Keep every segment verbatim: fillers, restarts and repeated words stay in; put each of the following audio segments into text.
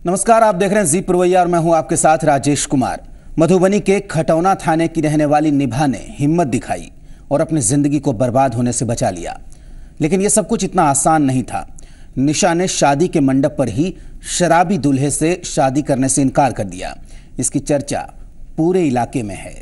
नमस्कार, आप देख रहे हैं जी पुरवैया और मैं हूं आपके साथ राजेश कुमार। मधुबनी के खटौना थाने की रहने वाली निभा ने हिम्मत दिखाई और अपनी जिंदगी को बर्बाद होने से बचा लिया। लेकिन यह सब कुछ इतना आसान नहीं था। निशा ने शादी के मंडप पर ही शराबी दूल्हे से शादी करने से इनकार कर दिया। इसकी चर्चा पूरे इलाके में है।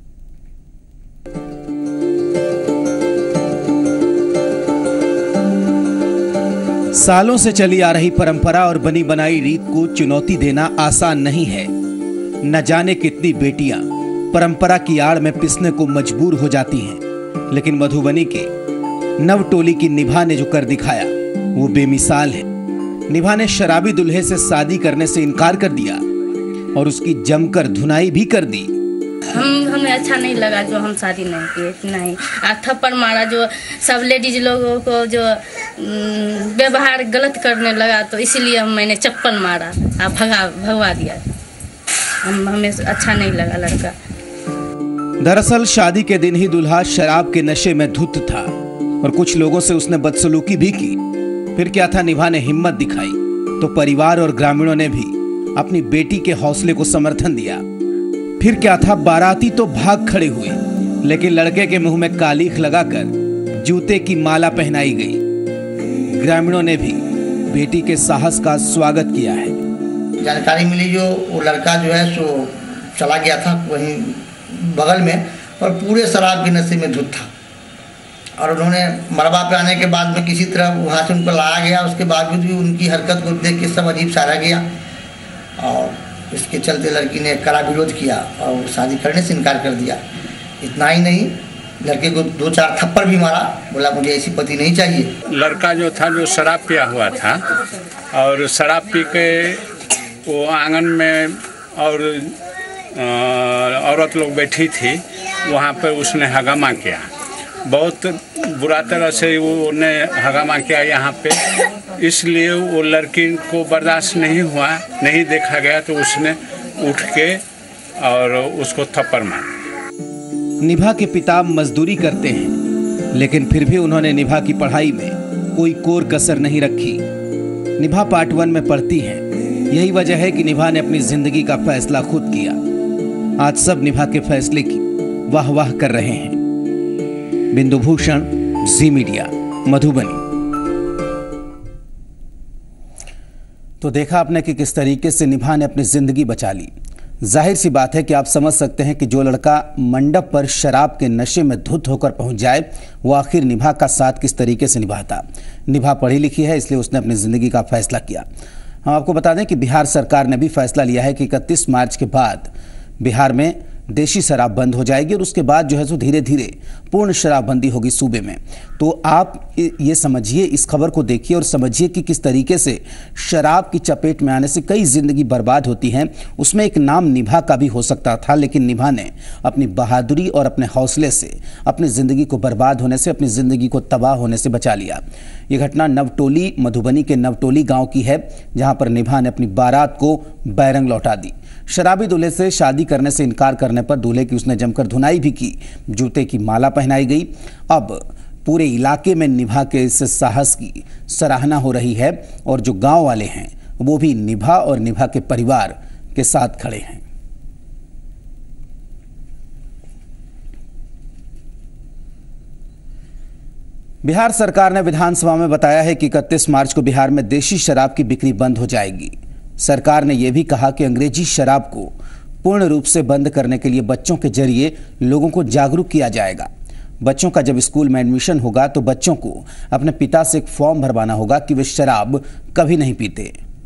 सालों से चली आ रही परंपरा और बनी बनाई रीत को चुनौती देना आसान नहीं है। न जाने कितनी बेटियां परंपरा की आड़ में पिसने को मजबूर हो जाती हैं, लेकिन मधुबनी के नवटोली की निभा ने जो कर दिखाया वो बेमिसाल है। निभा ने शराबी दूल्हे से शादी करने से इनकार कर दिया और उसकी जमकर धुनाई भी कर दी। हम हमें अच्छा नहीं लगा जो हम शादी नहीं किए, नहीं थप्पड़ मारा, जो सब लेडीज लोगों को जो व्यवहार गलत करने लगा तो इसीलिए हम मैंने चप्पल मारा और भगा भगवा दिया। हम हमें अच्छा नहीं लगा लड़का। दरअसल शादी के दिन ही दूल्हा शराब के नशे में धुत था और कुछ लोगों से उसने बदसलूकी भी की। फिर क्या था, निभा ने हिम्मत दिखाई तो परिवार और ग्रामीणों ने भी अपनी बेटी के हौसले को समर्थन दिया। फिर क्या था, बाराती तो भाग खड़े हुए, लेकिन लड़के के मुंह में कालीख लगाकर जूते की माला पहनाई गई। ग्रामीणों ने भी बेटी के साहस का स्वागत किया है। जानकारी मिली जो वो लड़का जो है सो चला गया था वहीं बगल में और पूरे शराब के नशे में धुत था और उन्होंने मरबा पे आने के बाद में किसी तरह वहाँ से उनको लाया गया। उसके बावजूद भी उनकी हरकत को देख के सब अजीब सा रह गया और इसके चलते लड़की ने कड़ा विरोध किया और शादी करने से इनकार कर दिया। इतना ही नहीं, लड़के को दो चार थप्पड़ भी मारा, बोला मुझे ऐसी पति नहीं चाहिए। लड़का जो था जो शराब पिया हुआ था और शराब पी के वो आंगन में और औरत लोग बैठी थी, वहाँ पर उसने हंगामा किया। बहुत बुरा तरह से वो ने हंगामा किया यहाँ पे, इसलिए वो लड़की को बर्दाश्त नहीं हुआ, नहीं देखा गया तो उसने उठ के और उसको थप्पड़ मारा। निभा के पिता मजदूरी करते हैं, लेकिन फिर भी उन्होंने निभा की पढ़ाई में कोई कोर कसर नहीं रखी। निभा पार्ट वन में पढ़ती है। यही वजह है कि निभा ने अपनी जिंदगी का फैसला खुद किया। आज सब निभा के फैसले की वाह वाह कर रहे हैं। बिंदु भूषण, जी मीडिया, मधुबनी। तो देखा आपने कि किस तरीके से निभा ने अपनी जिंदगी बचा ली। जाहिर सी बात है कि आप समझ सकते हैं कि जो लड़का मंडप पर शराब के नशे में धुत होकर पहुंच जाए वो आखिर निभा का साथ किस तरीके से निभाता। निभा पढ़ी लिखी है, इसलिए उसने अपनी जिंदगी का फैसला किया। हम आपको बता दें कि बिहार सरकार ने भी फैसला लिया है कि इकतीस मार्च के बाद बिहार में देशी शराब बंद हो जाएगी और उसके बाद जो है सो धीरे धीरे पूर्ण शराबबंदी होगी सूबे में। तो आप ये समझिए, इस खबर को देखिए और समझिए कि किस तरीके से शराब की चपेट में आने से कई जिंदगी बर्बाद होती हैं। उसमें एक नाम निभा का भी हो सकता था, लेकिन निभा ने अपनी बहादुरी और अपने हौसले से अपनी ज़िंदगी को बर्बाद होने से, अपनी ज़िंदगी को तबाह होने से बचा लिया। ये घटना नवटोली, मधुबनी के नवटोली गाँव की है, जहाँ पर निभा ने अपनी बारात को बैरंग लौटा दी। शराबी दूल्हे से शादी करने से इनकार करने पर दूल्हे की उसने जमकर धुनाई भी की, जूते की माला पहनाई गई। अब पूरे इलाके में निभा के इस साहस की सराहना हो रही है और जो गांव वाले हैं वो भी निभा और निभा के परिवार के साथ खड़े हैं। बिहार सरकार ने विधानसभा में बताया है कि इकतीस मार्च को बिहार में देशी शराब की बिक्री बंद हो जाएगी। सरकार ने यह भी कहा कि अंग्रेजी शराब को पूर्ण रूप से बंद करने के लिए बच्चों के जरिए लोगों को जागरूक किया जाएगा। बच्चों का जब स्कूल में एडमिशन होगा तो बच्चों को अपने पिता से एक फॉर्म भरवाना होगा कि वे शराब कभी नहीं पीते।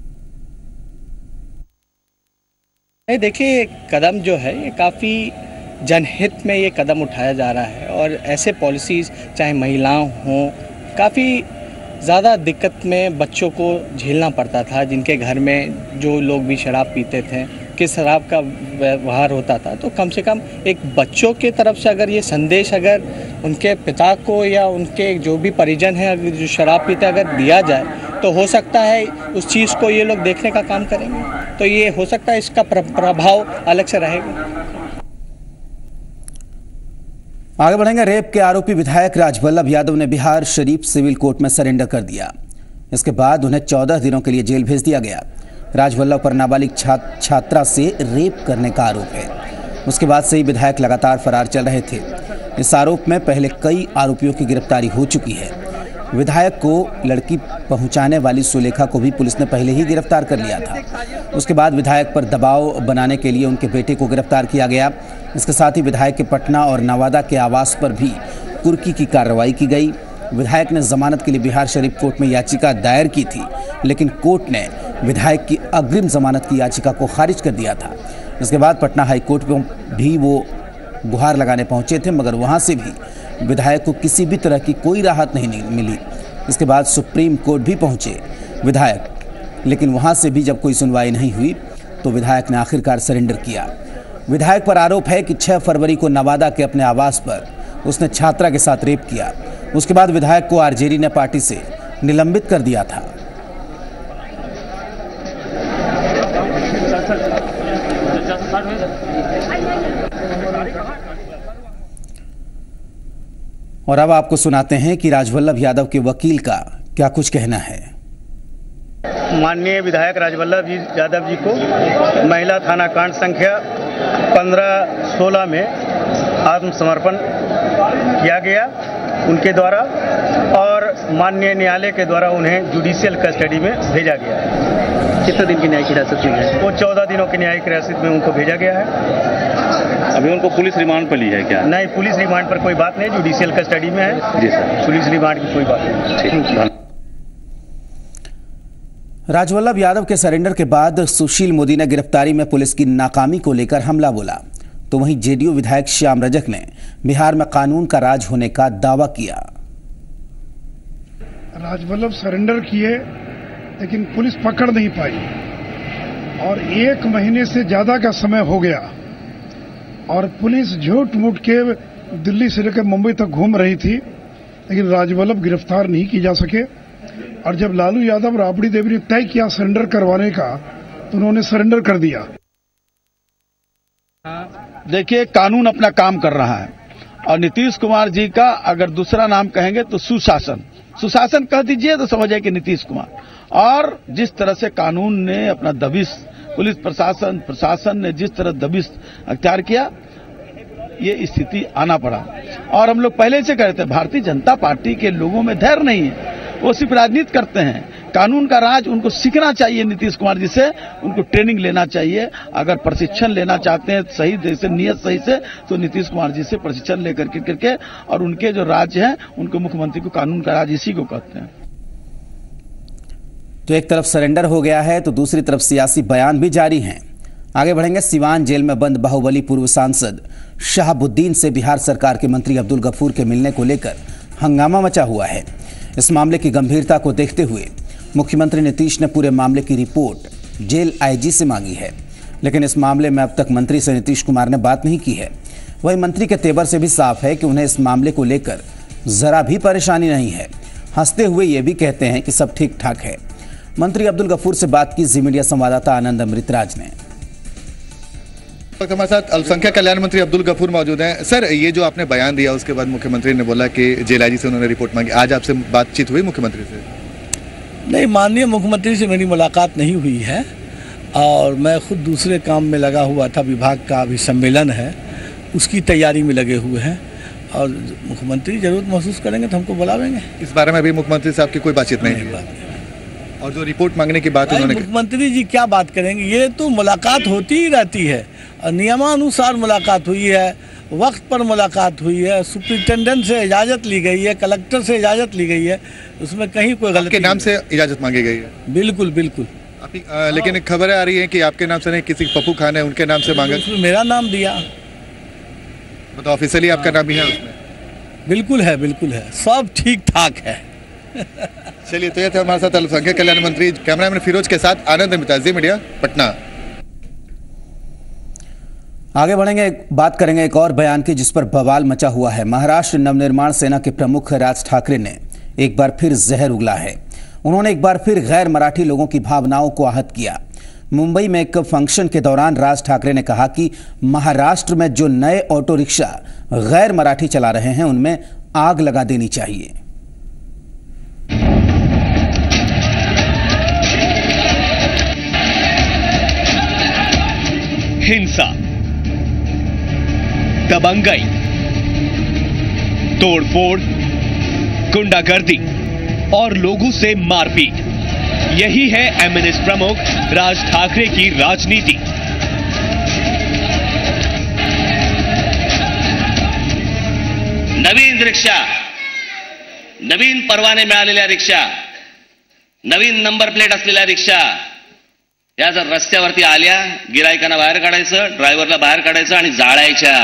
देखिए, कदम जो है ये काफ़ी जनहित में ये कदम उठाया जा रहा है और ऐसे पॉलिसीज़ चाहे महिलाओं हों, काफ़ी ज़्यादा दिक्कत में बच्चों को झेलना पड़ता था, जिनके घर में जो लोग भी शराब पीते थे, कि शराब का व्यवहार होता था। तो कम से कम एक बच्चों के तरफ से अगर ये संदेश अगर उनके पिता को या उनके जो भी परिजन हैं अगर जो शराब पीते अगर दिया जाए तो हो सकता है उस चीज़ को ये लोग देखने का काम करेंगे। तो ये हो सकता है इसका प्रभाव अलग से रहेगा। आगे बढ़ेंगे। रेप के आरोपी विधायक राजवल्लभ यादव ने बिहार शरीफ सिविल कोर्ट में सरेंडर कर दिया। इसके बाद उन्हें चौदह दिनों के लिए जेल भेज दिया गया। राजवल्लभ पर नाबालिग छात्र छात्रा से रेप करने का आरोप है। उसके बाद से ही विधायक लगातार फरार चल रहे थे। इस आरोप में पहले कई आरोपियों की गिरफ्तारी हो चुकी है। विधायक को लड़की पहुंचाने वाली सुलेखा को भी पुलिस ने पहले ही गिरफ्तार कर लिया था। उसके बाद विधायक पर दबाव बनाने के लिए उनके बेटे को गिरफ्तार किया गया। इसके साथ ही विधायक के पटना और नवादा के आवास पर भी कुर्की की कार्रवाई की गई। विधायक ने जमानत के लिए बिहार शरीफ कोर्ट में याचिका दायर की थी, लेकिन कोर्ट ने विधायक की अग्रिम जमानत की याचिका को खारिज कर दिया था। इसके बाद पटना हाई कोर्ट में भी वो गुहार लगाने पहुंचे थे, मगर वहां से भी विधायक को किसी भी तरह की कोई राहत नहीं मिली। इसके बाद सुप्रीम कोर्ट भी पहुंचे विधायक, लेकिन वहां से भी जब कोई सुनवाई नहीं हुई तो विधायक ने आखिरकार सरेंडर किया। विधायक पर आरोप है कि छह फरवरी को नवादा के अपने आवास पर उसने छात्रा के साथ रेप किया। उसके बाद विधायक को आरजेडी ने पार्टी से निलंबित कर दिया था। और अब आपको सुनाते हैं कि राजवल्लभ यादव के वकील का क्या कुछ कहना है। माननीय विधायक राजवल्लभ जी यादव जी को महिला थाना कांड संख्या पंद्रह सोलह में आत्मसमर्पण किया गया उनके द्वारा, और माननीय न्यायालय के द्वारा उन्हें जुडिशियल कस्टडी में भेजा गया है। कितने दिन की न्यायिक हिरासत में है? वो चौदह दिनों की न्यायिक हिरासत में उनको भेजा गया है। अभी उनको पुलिस रिमांड पर ली है क्या? नहीं, पुलिस रिमांड पर कोई बात नहीं, जुडिशियल कस्टडी में है। जी सर, पुलिस रिमांड की कोई बात नहीं। राजवल्लभ यादव के सरेंडर के बाद सुशील मोदी ने गिरफ्तारी में पुलिस की नाकामी को लेकर हमला बोला, तो वहीं जेडीयू विधायक श्याम रजक ने बिहार में कानून का राज होने का दावा किया। राजवल्लभ सरेंडर किए, लेकिन पुलिस पकड़ नहीं पाई और एक महीने से ज्यादा का समय हो गया और पुलिस झूठ मूठ के दिल्ली से लेकर मुंबई तक घूम रही थी, लेकिन राजवल्लभ गिरफ्तार नहीं की जा सके। और जब लालू यादव और राबड़ी देवी ने तय किया सरेंडर करवाने का, तो उन्होंने सरेंडर कर दिया। देखिए, कानून अपना काम कर रहा है और नीतीश कुमार जी का अगर दूसरा नाम कहेंगे तो सुशासन, सुशासन कह दीजिए तो समझ आए कि नीतीश कुमार। और जिस तरह से कानून ने अपना दबिश, पुलिस प्रशासन प्रशासन ने जिस तरह दबिश अख्तियार किया, ये स्थिति आना पड़ा। और हम लोग पहले से कहते हैं, भारतीय जनता पार्टी के लोगों में धैर्य नहीं है, वो सिर्फ राजनीति करते हैं। कानून का राज उनको सीखना चाहिए, नीतीश कुमार जी से उनको ट्रेनिंग लेना चाहिए। अगर प्रशिक्षण लेना चाहते हैं सही जैसे नियत सही से, तो नीतीश कुमार जी से प्रशिक्षण लेकर के करके, और उनके जो राज्य हैं उनको मुख्यमंत्री को कानून का राज इसी को कहते हैं। तो एक तरफ सरेंडर हो गया है, तो दूसरी तरफ सियासी बयान भी जारी हैं। आगे बढ़ेंगे। सिवान जेल में बंद बाहुबली पूर्व सांसद शहाबुद्दीन से बिहार सरकार के मंत्री अब्दुल गफूर के मिलने को लेकर हंगामा मचा हुआ है। इस मामले की गंभीरता को देखते हुए मुख्यमंत्री नीतीश ने पूरे मामले की रिपोर्ट जेल आईजी से मांगी है, लेकिन इस मामले में अब तक मंत्री से नीतीश कुमार ने बात नहीं की है। वहीं मंत्री के तेवर से भी साफ है कि उन्हें इस मामले को लेकर जरा भी परेशानी नहीं है। हंसते हुए ये भी कहते हैं कि सब ठीक ठाक है। मंत्री अब्दुल गफूर से बात की जी मीडिया संवाददाता आनंद अमृतराज ने। हमारे साथ अल्पसंख्यक कल्याण मंत्री अब्दुल गफूर मौजूद हैं। सर, ये जो आपने बयान दिया उसके बाद मुख्यमंत्री ने बोला कि जेल आईजी से उन्होंने रिपोर्ट मांगी, आज आपसे बातचीत हुई मुख्यमंत्री से? नहीं, माननीय मुख्यमंत्री से मेरी मुलाकात नहीं हुई है और मैं खुद दूसरे काम में लगा हुआ था। विभाग का अभी सम्मेलन है, उसकी तैयारी में लगे हुए हैं और मुख्यमंत्री जरूरत महसूस करेंगे तो हमको बुलावेंगे। इस बारे में अभी मुख्यमंत्री साहब की कोई बातचीत नहीं है? और जो रिपोर्ट मांगने की बात उन्होंने, मुख्यमंत्री जी क्या बात करेंगे? ये तो मुलाकात होती ही रहती है, नियमानुसार मुलाकात हुई है, वक्त पर मुलाकात हुई है, सुप्रिंटेंडेंट से इजाज़त ली गई है, कलेक्टर से इजाज़त ली गई है, उसमें कहीं कोई गलती के नाम से इजाज़त मांगी गई है? बिल्कुल बिल्कुल। आ, लेकिन खबरें आ रही हैं कि आपके नाम से नहीं, किसी पप्पू खान है उनके नाम से मांगा। उसमें मेरा नाम दिया, मतलब ऑफिशियली आपका नाम भी है उसमें? बिल्कुल है, बिल्कुल है, सब ठीक ठाक है। चलिए, तो ये थे हमारे साथ अल्पसंख्यक कल्याण मंत्री। कैमरामैन फिरोज के साथ आनंद अमृतराज, जी मीडिया, पटना। आगे बढ़ेंगे, बात करेंगे एक और बयान की जिस पर बवाल मचा हुआ है। महाराष्ट्र नवनिर्माण सेना के प्रमुख राज ठाकरे ने एक बार फिर जहर उगला है। उन्होंने एक बार फिर गैर मराठी लोगों की भावनाओं को आहत किया। मुंबई में एक फंक्शन के दौरान राज ठाकरे ने कहा कि महाराष्ट्र में जो नए ऑटो रिक्शा गैर मराठी चला रहे हैं उनमें आग लगा देनी चाहिए। हिंसा, दबंगई, तोड़फोड़, गुंडागर्दी और लोगों से मारपीट, यही है एमएनएस प्रमुख राज ठाकरे की राजनीति। नवीन रिक्षा, नवीन परवाने मिळालेल्या रिक्षा, नवीन नंबर प्लेट असलेल्या रिक्षा या जर रस्त्यावरती आल्या, गिरायकांना बाहेर काढायचं, ड्रायव्हरला बाहेर काढायचं आणि जाळायच्या।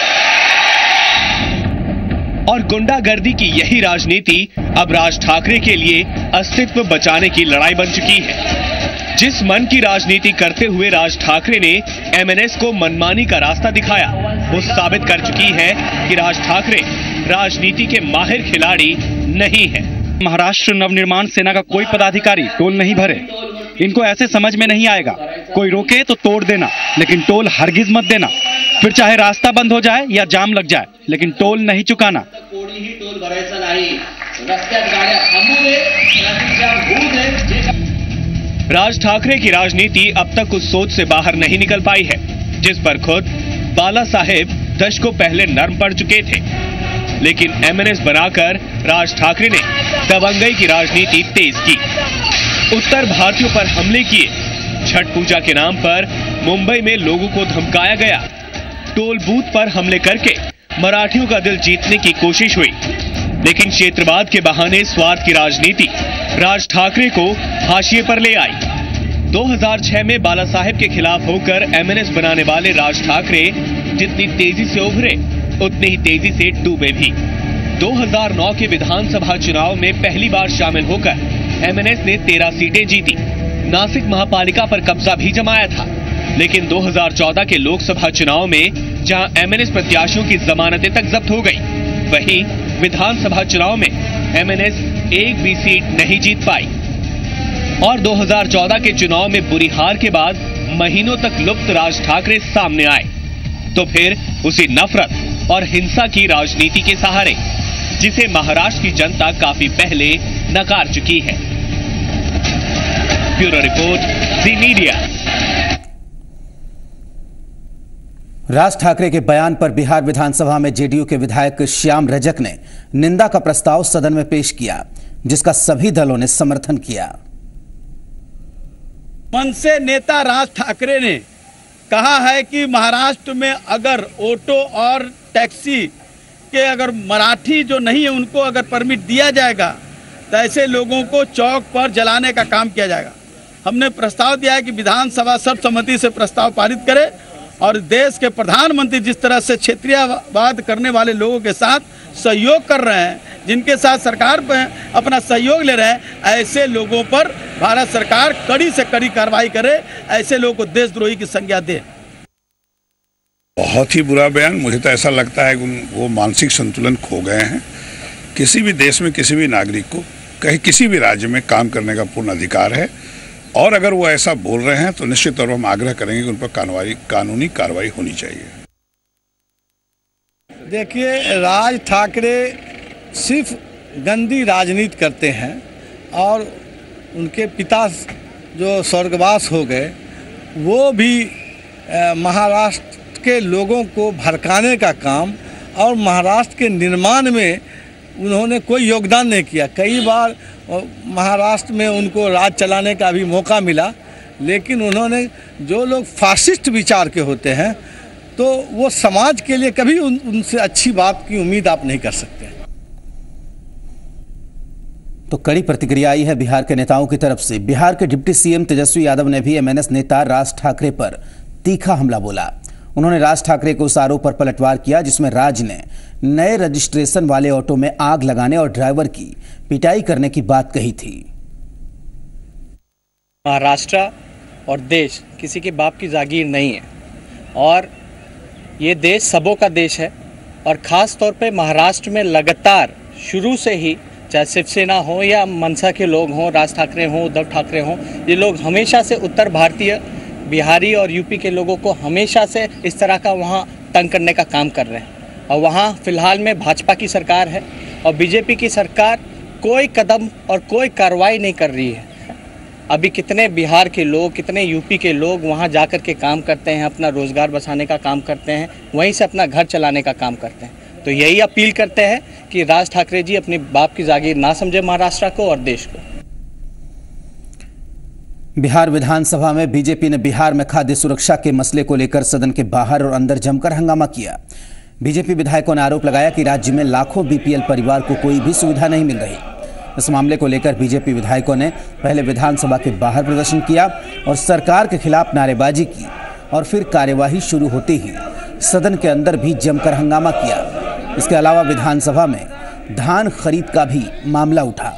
और गुंडागर्दी की यही राजनीति अब राज ठाकरे के लिए अस्तित्व बचाने की लड़ाई बन चुकी है। जिस मन की राजनीति करते हुए राज ठाकरे ने एमएनएस को मनमानी का रास्ता दिखाया, वो साबित कर चुकी है कि राज ठाकरे राजनीति के माहिर खिलाड़ी नहीं है। महाराष्ट्र नवनिर्माण सेना का कोई पदाधिकारी टोल नहीं भरे, इनको ऐसे समझ में नहीं आएगा। कोई रोके तो तोड़ देना, लेकिन टोल हरगिज मत देना। फिर चाहे रास्ता बंद हो जाए या जाम लग जाए, लेकिन टोल नहीं चुकाना। कोणीही टोल भरायचा नाही, रस्त्यात गाड्या थांबू दे, ट्रॅफिक जाम होऊ दे। राज ठाकरे की राजनीति अब तक उस सोच से बाहर नहीं निकल पाई है जिस पर खुद बाला साहेब दशकों पहले नर्म पड़ चुके थे। लेकिन एमएनएस बनाकर राज ठाकरे ने दबंगई की राजनीति तेज की, उत्तर भारतीयों पर हमले किए, छठ पूजा के नाम पर मुंबई में लोगों को धमकाया गया, टोल बूथ पर हमले करके मराठियों का दिल जीतने की कोशिश हुई। लेकिन क्षेत्रवाद के बहाने स्वार्थ की राजनीति राज ठाकरे को हाशिए पर ले आई। दो हज़ार छह में बाला साहेब के खिलाफ होकर एमएनएस बनाने वाले राज ठाकरे जितनी तेजी से उभरे, उतनी ही तेजी से डूबे भी। दो हज़ार नौ के विधानसभा चुनाव में पहली बार शामिल होकर एमएनएस ने तेरह सीटें जीती, नासिक महापालिका पर कब्जा भी जमाया था। लेकिन दो हज़ार चौदह के लोकसभा चुनाव में जहां एमएनएस प्रत्याशियों की जमानतें तक जब्त हो गई, वहीं विधानसभा चुनाव में एमएनएस एक भी सीट नहीं जीत पाई। और दो हज़ार चौदह के चुनाव में बुरी हार के बाद महीनों तक लुप्त राज ठाकरे सामने आए, तो फिर उसी नफरत और हिंसा की राजनीति के सहारे, जिसे महाराष्ट्र की जनता काफी पहले नकार चुकी है। Bureau report, Zee Media. Raj Thackeray के बयान पर बिहार विधानसभा में जेडीयू के विधायक श्याम रजक ने निंदा का प्रस्ताव सदन में पेश किया, जिसका सभी दलों ने समर्थन किया। मनसे नेता राज ठाकरे ने कहा है कि महाराष्ट्र में अगर ऑटो और टैक्सी के अगर मराठी जो नहीं है उनको अगर परमिट दिया जाएगा तो ऐसे लोगों को चौक पर जलाने का काम किया जाएगा। हमने प्रस्ताव दिया है कि विधानसभा सर्वसम्मति से प्रस्ताव पारित करे और देश के प्रधानमंत्री जिस तरह से क्षेत्रीयवाद करने वाले लोगों के साथ सहयोग कर रहे हैं, जिनके साथ सरकार पर अपना सहयोग ले रहे हैं, ऐसे लोगों पर भारत सरकार कड़ी से कड़ी कार्रवाई करे, ऐसे लोगों को देशद्रोही की संज्ञा दे। बहुत ही बुरा बयान। मुझे तो ऐसा लगता है कि वो मानसिक संतुलन खो गए हैं। किसी भी देश में किसी भी नागरिक को कहीं किसी भी राज्य में काम करने का पूर्ण अधिकार है, और अगर वो ऐसा बोल रहे हैं तो निश्चित तौर पर हम आग्रह करेंगे कि उन पर कानूनी कानूनी कार्रवाई होनी चाहिए। देखिए, राज ठाकरे सिर्फ गंदी राजनीति करते हैं और उनके पिता जो स्वर्गवास हो गए वो भी महाराष्ट्र के लोगों को भड़काने का काम और महाराष्ट्र के निर्माण में उन्होंने कोई योगदान नहीं किया। कई बार महाराष्ट्र में उनको राज चलाने का भी मौका मिला, लेकिन उन्होंने जो लोग फासिस्ट विचार के होते हैं तो वो समाज के लिए कभी उन, उनसे अच्छी बात की उम्मीद आप नहीं कर सकते। तो कड़ी प्रतिक्रिया आई है बिहार के नेताओं की तरफ से। बिहार के डिप्टी सीएम तेजस्वी यादव ने भी एमएनएस नेता राज ठाकरे पर तीखा हमला बोला। उन्होंने राज ठाकरे को उस आरोप पर पलटवार किया जिसमें राज ने नए रजिस्ट्रेशन वाले ऑटो में आग लगाने और ड्राइवर की पिटाई करने की बात कही थी। महाराष्ट्र और देश किसी के बाप की जागीर नहीं है और ये देश सबों का देश है। और ख़ास तौर पे महाराष्ट्र में लगातार शुरू से ही, चाहे शिवसेना हो या मनसा के लोग हों, राज ठाकरे हों, उद्धव ठाकरे हों, ये लोग हमेशा से उत्तर भारतीय, बिहारी और यूपी के लोगों को हमेशा से इस तरह का वहाँ तंग करने का काम कर रहे हैं। और वहाँ फ़िलहाल में भाजपा की सरकार है और बीजेपी की सरकार कोई कदम और कोई कार्रवाई नहीं कर रही है। अभी कितने बिहार के लोग, कितने यूपी के लोग वहाँ जा कर के काम करते हैं, अपना रोज़गार बचाने का काम करते हैं, वहीं से अपना घर चलाने का काम करते हैं। तो यही अपील करते हैं कि राज ठाकरे जी अपनी बाप की जागीर ना समझे महाराष्ट्र को और देश को। बिहार विधानसभा में बीजेपी ने बिहार में खाद्य सुरक्षा के मसले को लेकर सदन के बाहर और अंदर जमकर हंगामा किया। बीजेपी विधायकों ने आरोप लगाया कि राज्य में लाखों बीपीएल परिवार को कोई भी सुविधा नहीं मिल रही। इस मामले को लेकर बीजेपी विधायकों ने पहले विधानसभा के बाहर प्रदर्शन किया और सरकार के खिलाफ नारेबाजी की और फिर कार्यवाही शुरू होते ही सदन के अंदर भी जमकर हंगामा किया। इसके अलावा विधानसभा में धान खरीद का भी मामला उठा।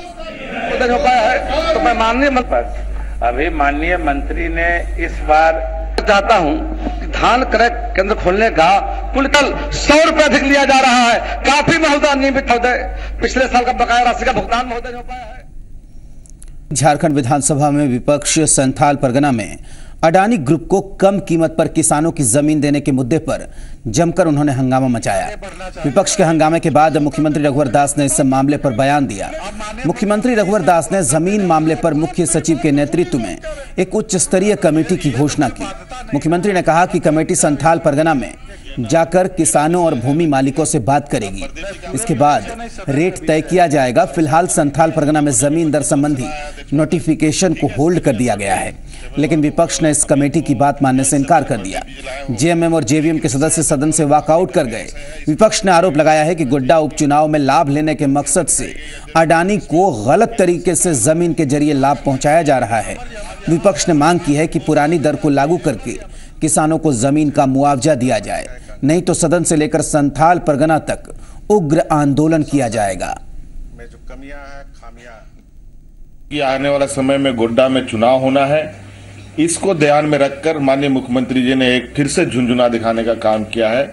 तो मैं माननीय मंत्री अभी माननीय मंत्री ने इस बार चाहता हूं कि धान क्रय केंद्र खोलने का कुल सौ रुपए अधिक लिया जा रहा है। काफी महोदय नियमित महोदय पिछले साल का बकाया राशि का भुगतान महोदय हो पाया है। झारखंड विधानसभा में विपक्ष संथाल परगना में अडानी ग्रुप को कम कीमत पर किसानों की जमीन देने के मुद्दे पर जमकर उन्होंने हंगामा मचाया। विपक्ष के हंगामे के बाद मुख्यमंत्री रघुवर दास ने इस मामले पर बयान दिया। मुख्यमंत्री रघुवर दास ने जमीन मामले पर मुख्य सचिव के नेतृत्व में एक उच्च स्तरीय कमेटी की घोषणा की। मुख्यमंत्री ने कहा कि कमेटी संथाल परगना में जाकर किसानों और भूमि मालिकों से बात करेगी। इसके बाद रेट तय किया जाएगा। फिलहाल संथाल परगना में जमीन दर संबंधी नोटिफिकेशन को होल्ड कर दिया गया है, लेकिन विपक्ष ने इस कमेटी की बात मानने से इनकार कर दिया। जेएमएम और जेवीएम के सदस्य सदन से वॉकआउट कर गए। विपक्ष ने आरोप लगाया है कि गोड्डा उपचुनाव में लाभ लेने के मकसद से अडानी को गलत तरीके से जमीन के जरिए लाभ पहुंचाया जा रहा है। विपक्ष ने मांग की है कि पुरानी दर को लागू करके किसानों को जमीन का मुआवजा दिया जाए, नहीं तो सदन से लेकर संथाल परगना तक उग्र आंदोलन किया जाएगा। में जो कमियां हैं, खामियां कि आने वाला समय में गोड्डा में चुनाव होना है, इसको ध्यान में रखकर माननीय मुख्यमंत्री जी ने एक फिर से झुंझुना दिखाने का काम किया है,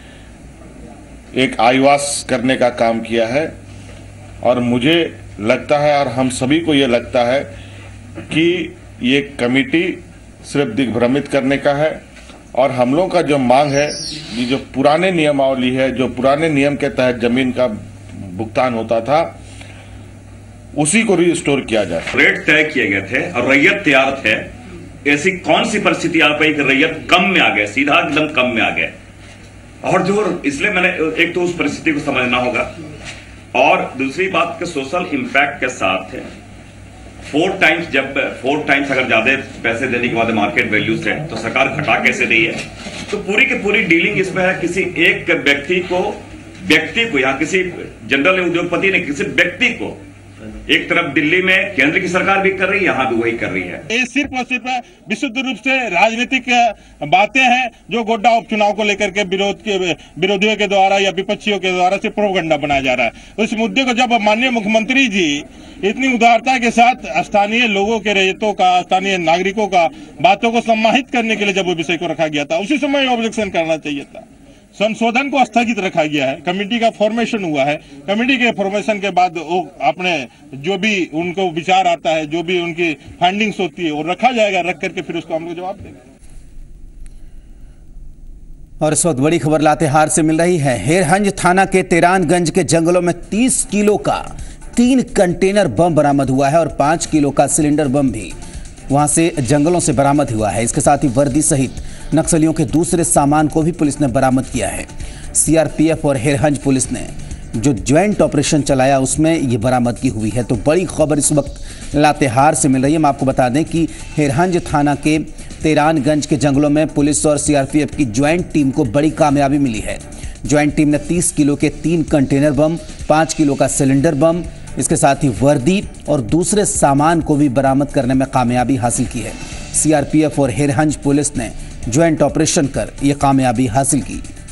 एक आईवास करने का काम किया है। और मुझे लगता है और हम सभी को ये लगता है कि ये कमेटी सिर्फ दिग्भ्रमित करने का है और हम लोगों का जो मांग है, ये जो पुराने नियमावली है, जो पुराने नियम के तहत जमीन का भुगतान होता था, उसी को रिस्टोर किया जाए। रेट तय किए गए थे और रैयत तैयार थे। ऐसी कौन सी परिस्थिति आ पाई कि रैयत कम में आ गए, सीधा एकदम कम में आ गए। और जो इसलिए मैंने एक तो उस परिस्थिति को समझना होगा और दूसरी बात के सोशल इंपैक्ट के साथ फोर टाइम्स जब फोर टाइम्स अगर ज्यादा पैसे देने के बाद मार्केट वैल्यू से तो सरकार घटा कैसे रही है। तो पूरी की पूरी डीलिंग इसमें है किसी एक व्यक्ति को व्यक्ति को या किसी जनरल उद्योगपति ने किसी व्यक्ति को एक तरफ दिल्ली में केंद्र की सरकार भी कर रही है, यहाँ भी वही कर रही है। ये सिर्फ और सिर्फ विशुद्ध रूप से राजनीतिक बातें हैं जो गोड्डा उपचुनाव को लेकर के विरोध के विरोधियों के द्वारा या विपक्षियों के द्वारा से प्रोपगंडा बनाया जा रहा है। उस मुद्दे को जब माननीय मुख्यमंत्री जी इतनी उदारता के साथ स्थानीय लोगों के रैयतों का, स्थानीय नागरिकों का बातों को सम्मानित करने के लिए जब वो विषय को रखा गया था, उसी समय ऑब्जेक्शन करना चाहिए था। संशोधन को स्थगित रखा गया है। कमेटी का फॉर्मेशन हुआ है। कमेटी के फॉर्मेशन के बाद वो अपने जो भी उनको विचार आता है, जो भी उनकी फाइंडिंग्स होती है, वो रखा जाएगा। रख करके फिर उसको हम लोग जवाब देंगे। और इस वक्त बड़ी खबर लातेहार से मिल रही है। हेरहंज थाना के तेरानगंज के जंगलों में तीस किलो का तीन कंटेनर बम बरामद हुआ है और पांच किलो का सिलेंडर बम भी वहां से जंगलों से बरामद हुआ है। इसके साथ ही वर्दी सहित नक्सलियों के दूसरे सामान को भी पुलिस ने बरामद किया है। सीआरपीएफ और हेरहंज पुलिस ने जो ज्वाइंट ऑपरेशन चलाया उसमें ये बरामदगी हुई है। तो बड़ी खबर इस वक्त लातेहार से मिल रही है। हम आपको बता दें कि हेरहंज थाना के तेरानगंज के जंगलों में पुलिस और सीआरपीएफ की ज्वाइंट टीम को बड़ी कामयाबी मिली है। ज्वाइंट टीम ने तीस किलो के तीन कंटेनर बम, पाँच किलो का सिलेंडर बम, इसके साथ ही वर्दी और दूसरे सामान को भी बरामद करने में कामयाबी हासिल की है। सीआरपीएफ और हेरहंज पुलिस ने ज्वाइंट ऑपरेशन कर यह कामयाबी हासिल की।